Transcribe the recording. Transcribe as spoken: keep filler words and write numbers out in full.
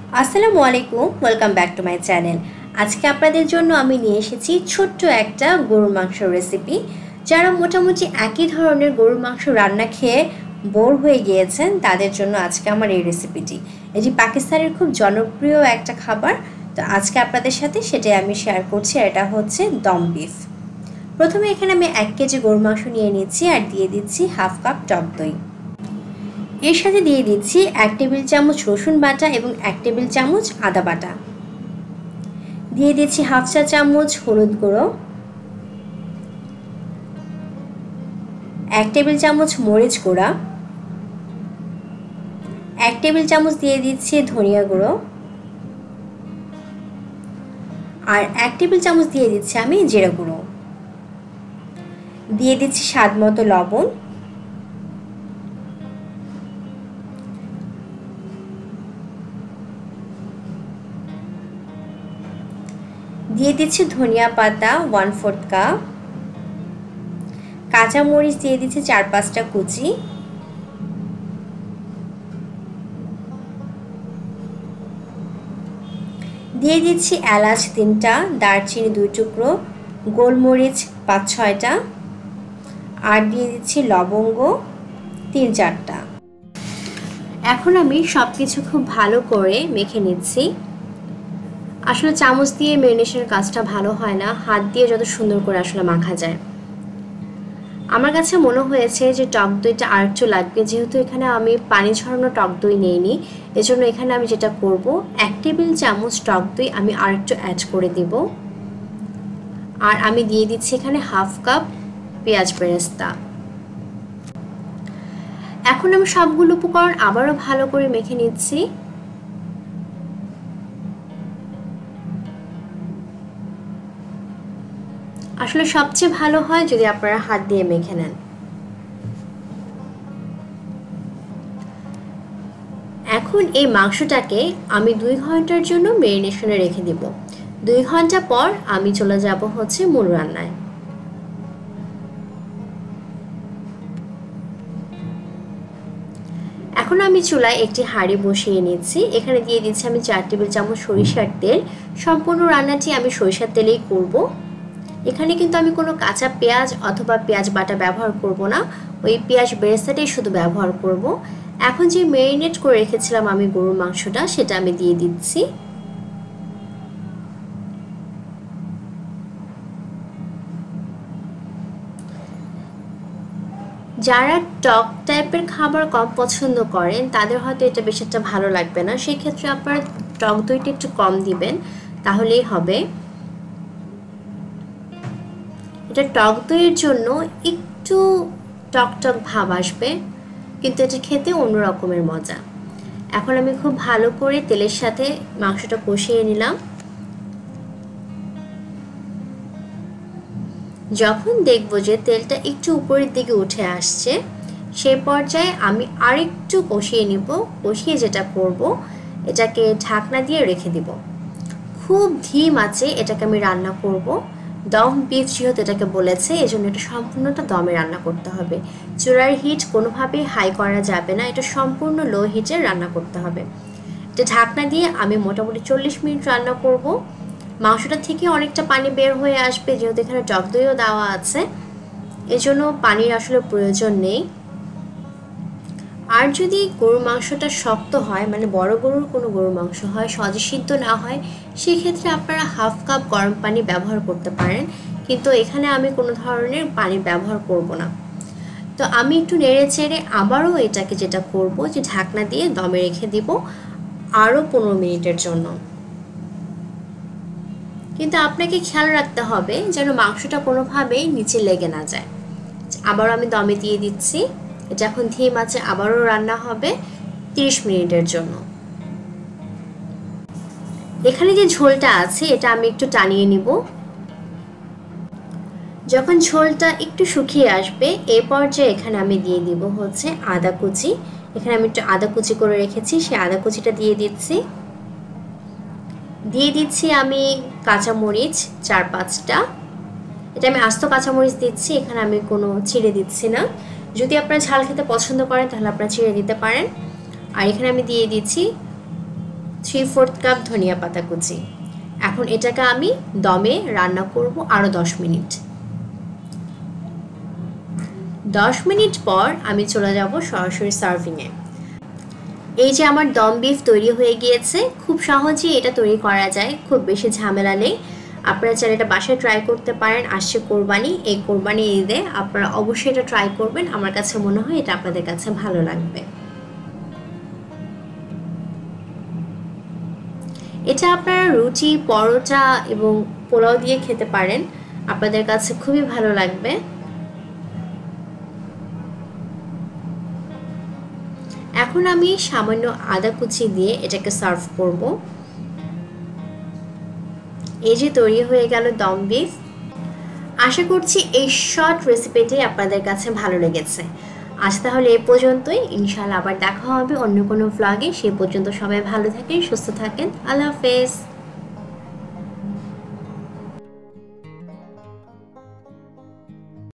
আসসালামু আলাইকুম, welcome back to my channel. আজকে আপনাদের জন্য আমি নিয়ে এসেছি ছোট্ট একটা গরুর মাংসের রেসিপি। যারা মোটামুটি একই ধরনের গরুর মাংস রান্না খেয়ে বোর হয়ে গিয়েছেন তাদের জন্য আজকে আমার এই রেসিপিটি। এটি পাকিস্তানের খুব জনপ্রিয় একটা খাবার, তো আজকে আপনাদের সাথে সেটাই আমি শেয়ার করছি। এটা হচ্ছে দম বিফ। প্রথমে এখানে আমি এক কেজি গরুর মাংস নিয়ে নিচ্ছি আর দিয়ে দিচ্ছি হাফ কাপ টক দই। এর সাথে দিয়ে দিচ্ছি এক টেবিল চামচ রসুন বাটা এবং এক টেবিল চামচ আদা বাটা। দিয়ে দিচ্ছি হাফ চা চামচ হলুদ গুঁড়ো, এক টেবিল চামচ মরিচ গুঁড়া, এক টেবিল চামচ দিয়ে দিচ্ছি ধনিয়া গুঁড়ো, আর এক টেবিল চামচ দিয়ে দিচ্ছি আমি জিরা গুঁড়ো। দিয়ে দিচ্ছি স্বাদ মতো লবণ, দিয়ে দিচ্ছি ধনিয়া পাতা ওয়ান ফোর্থ কাপ, কাঁচামরিচ দিয়ে দিচ্ছি চার পাঁচটা কুচি, দিয়ে দিচ্ছি এলাচ তিনটা, দারচিনি দুই টুকরো, গোলমরিচ পাঁচ ছয়টা, আর দিয়ে দিচ্ছি লবঙ্গ তিন চারটা। এখন আমি সব কিছু খুব ভালো করে মেখে নিচ্ছি। আসলে চামচ দিয়ে ম্যারিনেশনের কাজটা ভালো হয় না, হাত দিয়ে যত সুন্দর করে আসলে মাখা যায়। আমার কাছে মনে হয়েছে যে টক দইটা আর একটু লাগবে, যেহেতু এখানে আমি পানি ঝরানো টক দই নিইনি, এজন্য এখানে আমি যেটা করব এক টেবিল চামচ টক দই আমি আর একটু অ্যাড করে দিব। আর আমি দিয়ে দিচ্ছি এখানে হাফ কাপ পেঁয়াজ বেরেস্তা। এখন আমি সবগুলো উপকরণ আবারও ভালো করে মেখে নিচ্ছি। আসলে সবচেয়ে ভালো হয় যদি আপনারা হাত দিয়ে মেখে নেন। এখন এই মাংসটাকে আমি দুই ঘন্টার জন্য ম্যারিনেশনে রেখে দিব। দুই ঘন্টা পর আমি চলে যাব হচ্ছে মূল রান্নায়। এখন আমি চুলায় একটি হাঁড়ি বসিয়ে নিচ্ছি। এখানে দিয়ে দিচ্ছি আমি চার টেবিল চামচ সরিষার তেল। সম্পূর্ণ রান্নাটি আমি সরিষার তেলেই করব। এখানে কিন্তু আমি কোনো কাঁচা পেঁয়াজ অথবা পেঁয়াজ বাটা ব্যবহার করব না, ওই পেঁয়াজ বেরেস্তাটাই শুধু ব্যবহার করব। এখন যে ম্যারিনেট করে রেখেছিলাম আমি গরুর মাংসটা, সেটা আমি দিয়ে দিচ্ছি। যারা টক টাইপের খাবার কম পছন্দ করেন তাদের হয়তো এটা বেশ একটা ভালো লাগবে না, সেই ক্ষেত্রে আপনারা টক দইটা একটু কম দিবেন, তাহলেই হবে। এটা টক দইয়ের জন্য একটু টক টক ভাব আসবে, কিন্তু এটা খেতে অন্য রকমের মজা। এখন আমি খুব ভালো করে তেলের সাথে মাংসটা কষিয়ে নিলাম। যখন দেখব যে তেলটা একটু উপরের দিকে উঠে আসছে, সেই পর্যায়ে আমি আরেকটু কষিয়ে নিব। কষিয়ে যেটা করব, এটাকে ঢাকনা দিয়ে রেখে দিব। খুব ধিম আছে এটাকে আমি রান্না করব। দম বিফ যেহেতু এটাকে বলেছে, এই জন্য এটা সম্পূর্ণটা দমে রান্না করতে হবে। চুলার হিট কোনোভাবেই হাই করা যাবে না, এটা সম্পূর্ণ লো হিটে রান্না করতে হবে। এটা ঢাকনা দিয়ে আমি মোটামুটি চল্লিশ মিনিট রান্না করব। মাংসটা থেকে অনেকটা পানি বের হয়ে আসবে, যেহেতু এখানে টক দইও দেওয়া আছে, এজন্য পানির আসলে প্রয়োজন নেই। আর যদি গরুর মাংসটা শক্ত হয়, মানে বড় গরুর কোনো গরুর মাংস হয়, সহজে সিদ্ধ না হয়, সেক্ষেত্রে আপনারা হাফ কাপ গরম পানি ব্যবহার করতে পারেন, কিন্তু এখানে আমি কোনো ধরনের পানি ব্যবহার করব না। তো আমি একটু নেড়ে চেড়ে আবারও এটাকে যেটা করব যে ঢাকনা দিয়ে দমে রেখে দিব আরও পনেরো মিনিটের জন্য। কিন্তু আপনাকে খেয়াল রাখতে হবে যেন মাংসটা কোনোভাবেই নিচে লেগে না যায়। আবারও আমি দমে দিয়ে দিচ্ছি। এটা এখন ধিম আছে, আবারও রান্না হবে তিরিশ মিনিটের জন্য। এখানে যে ঝোলটা আছে এটা আমি একটু টানিয়ে নিব। যখন ঝোলটা একটু শুকিয়ে আসবে, এই পর্যায়ে এখানে আমি দিয়ে দিব হচ্ছে আদা কুচি। এখানে আমি একটু আদা কুচি করে রেখেছি, সেই আদা কুচিটা দিয়ে দিচ্ছি। দিয়ে দিচ্ছি আমি কাঁচামরিচ চার পাঁচটা। এটা আমি আস্ত কাঁচামরিচ দিচ্ছি, এখানে আমি কোনো ছিঁড়ে দিচ্ছি না। যদি আপনারা ঝাল খেতে পছন্দ করেন তাহলে আপনারা ছিঁড়ে দিতে পারেন। আর এখানে আমি দিয়ে দিচ্ছি থ্রি ফোর্থ কাপ ধনিয়া পাতা কুচি। এখন এটাকে আমি দমে রান্না করব আরও দশ মিনিট। দশ মিনিট পর আমি চলে যাব সরাসরি সার্ভিংয়ে। এই যে আমার দম বিফ তৈরি হয়ে গিয়েছে। খুব সহজেই এটা তৈরি করা যায়, খুব বেশি ঝামেলা নেই। আপনারা চাইলে এটা বাসায় ট্রাই করতে পারেন। আসছে কোরবানি, এই কোরবানি ঈদে আপনারা অবশ্যই এটা ট্রাই করবেন। আমার কাছে মনে হয় এটা আপনাদের কাছে ভালো লাগবে। এটা আপনারা রুটি, পরোটা এবং পোলাও দিয়ে খেতে পারেন, আপনাদের কাছে খুবই ভালো লাগবে। এখন আমি সামান্য আদা কুচি দিয়ে এটাকে সার্ভ করব। এই যে তৈরি হয়ে গেল দম বিফ। আশা করছি এই শর্ট রেসিপিটি আপনাদের কাছে ভালো লেগেছে। আজ তাহলে এই পর্যন্তই। ইনশাআল্লাহ আবার দেখা হবে অন্য কোনো ভ্লগে। সেই পর্যন্ত সবাই ভালো থাকেন, সুস্থ থাকেন। আল্লাহ হাফেজ।